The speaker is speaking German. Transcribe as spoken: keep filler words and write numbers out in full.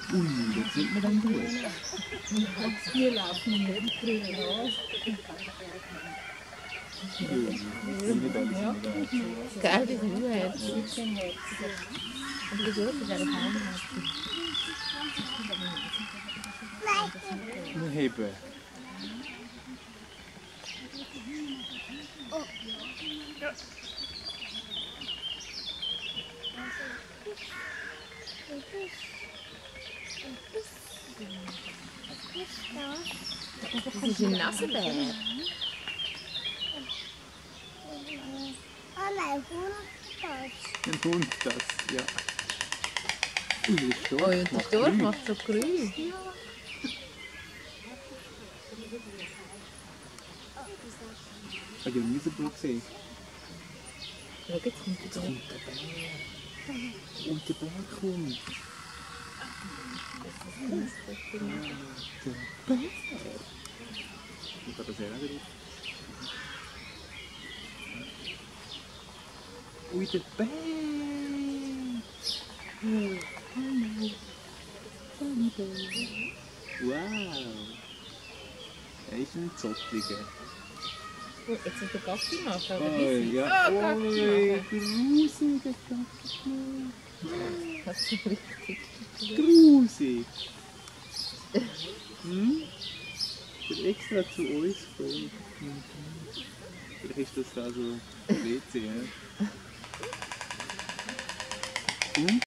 Ui, das sieht man dann gut. Wir laufen nicht drüber raus. Ja. Geil, die sind urherzig. Und die Gurke ist auch heimherzig. Nur heben. Das ist ein Nassenbär. Oh nein, Hund das. Ein Hund, das, ja. Ui, der Storch Oh, und der macht Storch Geräusche. macht so Geräusche. Hast du den Wiesenbruch gesehen? Schau, jetzt kommt der Storch. Und der Bär kommt. Der Bär. Ich kann das ja auch wieder. Ui, der Bär. Wow. Er ist ein Zottliger. Oh, jetzt ist der Gacki machen, oder Oi, wie? ja. Oh, Gacki Oi, machen. grusiger Gacki. Das ist richtig. Grusig. Hm? Ich bin extra zu uns gekommen. Vielleicht ist das da so ein W C, ja? Und?